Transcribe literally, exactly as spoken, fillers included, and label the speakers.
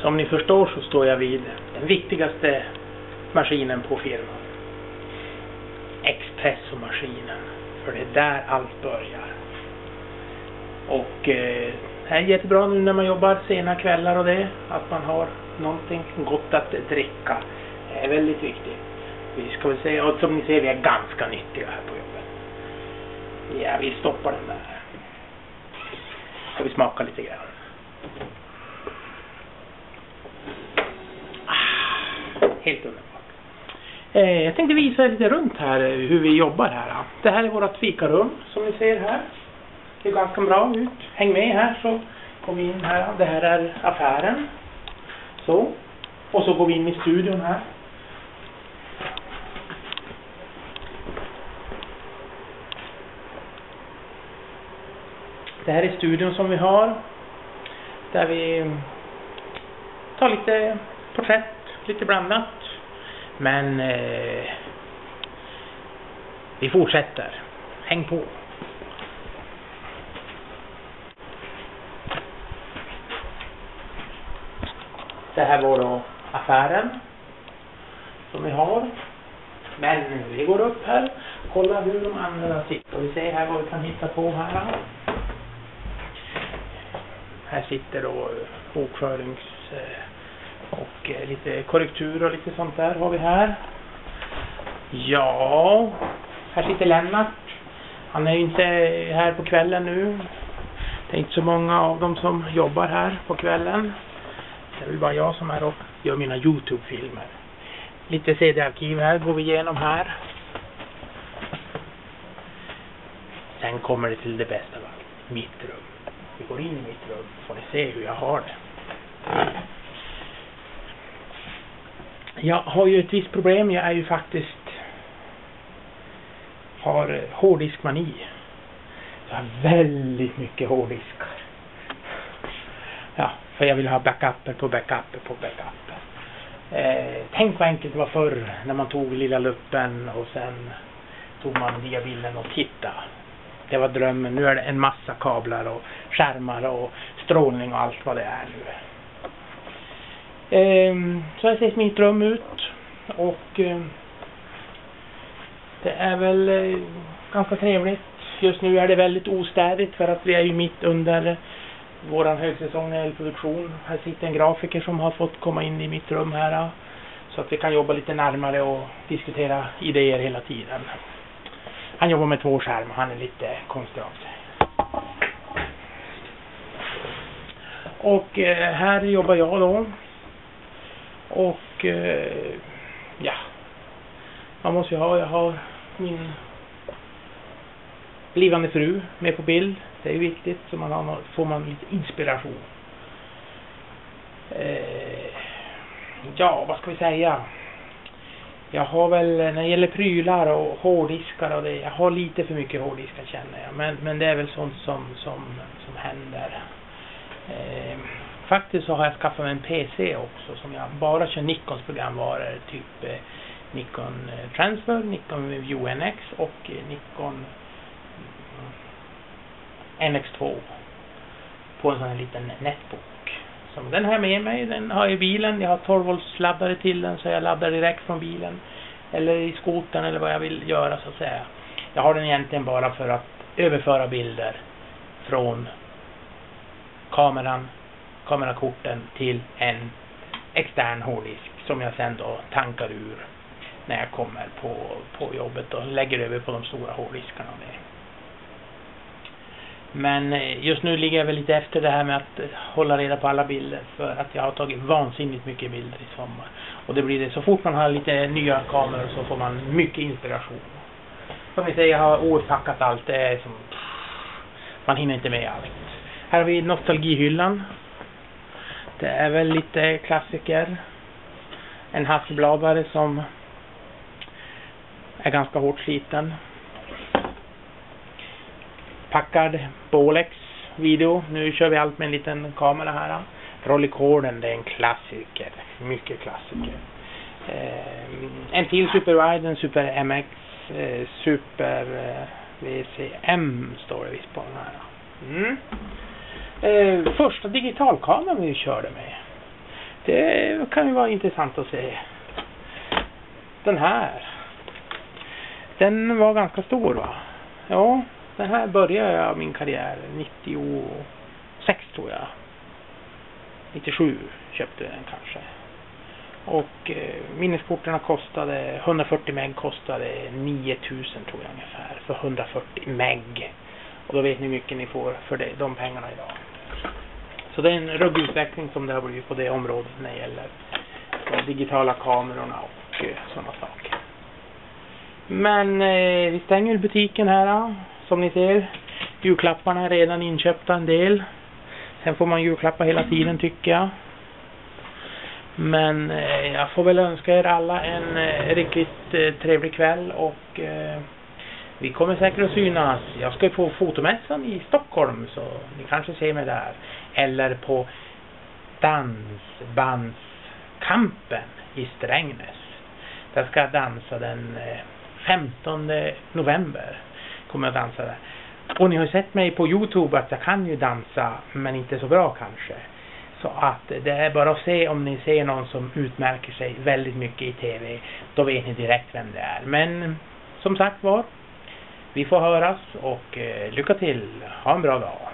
Speaker 1: Som ni förstår så står jag vid den viktigaste maskinen på firman. Expressomaskinen. För det är där allt börjar. Och eh, det är jättebra nu när man jobbar sena kvällar och det. Att man har någonting gott att dricka. Det är väldigt viktigt. Vi ska väl säga, och som ni ser, vi är ganska nyttiga här på jobbet. Ja, vi stoppar den där. Ska vi smaka lite grann. Ah, helt underbart. Eh, jag tänkte visa lite runt här hur vi jobbar här. Det här är vårt fikarum som ni ser här. Det är ganska bra ut. Häng med här så går vi in här. Det här är affären. Så. Och så går vi in i studion här. Det här är studion som vi har. Där vi tar lite porträtt, lite blandat. Men eh, vi fortsätter. Häng på. Det här var då affären som vi har. Men vi går upp här. Kolla hur de andra sitter. Och vi ser här vad vi kan hitta på här. Här sitter då bokförings och lite korrektur och lite sånt där har vi här. Ja, här sitter Lennart. Han är ju inte här på kvällen nu. Det är inte så många av dem som jobbar här på kvällen. Det är väl bara jag som är och gör mina YouTube-filmer. Lite C D-arkiv här går vi igenom här. Sen kommer det till det bästa av allt. Mitt rum. Vi går in i mitt rum får ni se hur jag har det. Jag har ju ett visst problem. Jag är ju faktiskt har hårddiskmani. Jag har väldigt mycket hårddiskar. Ja, för jag vill ha backuper på backuper på backuper. Eh, tänk vad enkelt det var förr när man tog lilla luppen och sen tog man diabilden och tittade. Det var drömmen. Nu är det en massa kablar och skärmar och strålning och allt vad det är nu. Eh, så här ser mitt rum ut. Och eh, det är väl eh, ganska trevligt. Just nu är det väldigt ostädigt för att vi är ju mitt under våran högsäsong när det gäller produktion. Här sitter en grafiker som har fått komma in i mitt rum här. Så att vi kan jobba lite närmare och diskutera idéer hela tiden. Han jobbar med två skärmar. Han är lite konstig av sig. Och eh, här jobbar jag då. Och eh, ja. Man måste ju ha, jag har min blivande fru med på bild. Det är ju viktigt så man har, får man lite inspiration. Eh, ja, vad ska vi säga? Jag har väl, när det gäller prylar och hårddiskar och det, jag har lite för mycket hårddiskar känner jag. Men, men det är väl sånt som, som, som händer. Eh, faktiskt så har jag skaffat mig en P C också som jag bara kör Nikons programvaror. Typ eh, Nikon Transfer, Nikon View N X och eh, Nikon N X två på en sån här liten netbook. Så den har jag med mig, den har jag i bilen. Jag har tolv volts laddare till den så jag laddar direkt från bilen. Eller i skotern eller vad jag vill göra så att säga. Jag har den egentligen bara för att överföra bilder från kameran, kamerakorten till en extern hårddisk som jag sen då tankar ur när jag kommer på, på jobbet och lägger över på de stora hårddiskarna. Men just nu ligger jag väl lite efter det här med att hålla reda på alla bilder för att jag har tagit vansinnigt mycket bilder i sommar. Och det blir det, så fort man har lite nya kameror så får man mycket inspiration. Som vi säger, jag har årpackat allt, det är som, man hinner inte med allt. Här har vi nostalgihyllan. Det är väl lite klassiker. En Hasselbladare som är ganska hårt sliten. Packard Bolex video. Nu kör vi allt med en liten kamera här. Rollicorden, det är en klassiker. Mycket klassiker. Eh, en till Superwide, en Super M X, eh, Super eh, V C M står det visst på den här. Mm. Eh, första digitalkameran vi körde med. Det kan ju vara intressant att se. Den här. Den var ganska stor, va? Ja, den här började jag min karriär nittiosex tror jag. nittiosju köpte den kanske. Och eh, minneskorten kostade hundrafyrtio meg, kostade nio tusen tror jag ungefär för hundrafyrtio meg. Och då vet ni hur mycket ni får för det, de pengarna idag. Så det är en ruggig utveckling som det har blivit på det området när det gäller de digitala kamerorna och eh, sådana saker. Men eh, vi stänger butiken här då. Som ni ser, julklapparna är redan inköpta en del. Sen får man julklappa hela tiden tycker jag. Men eh, jag får väl önska er alla en eh, riktigt eh, trevlig kväll och eh, vi kommer säkert att synas. Jag ska på fotomässan i Stockholm så ni kanske ser mig där. Eller på dansbandskampen i Strängnäs. Där ska jag dansa den eh, femtonde november. Kommer jag dansa där. Och ni har sett mig på YouTube att jag kan ju dansa men inte så bra kanske. Så att det är bara att se om ni ser någon som utmärker sig väldigt mycket i tv. Då vet ni direkt vem det är. Men som sagt var, vi får höras och eh, lycka till. Ha en bra dag.